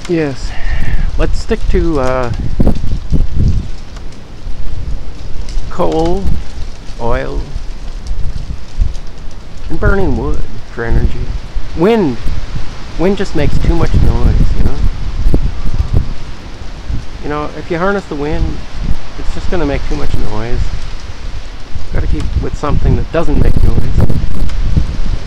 Yes, let's stick to coal, oil, and burning wood for energy. Wind just makes too much noise, you know? You know, if you harness the wind, it's just going to make too much noise. Got to keep with something that doesn't make noise.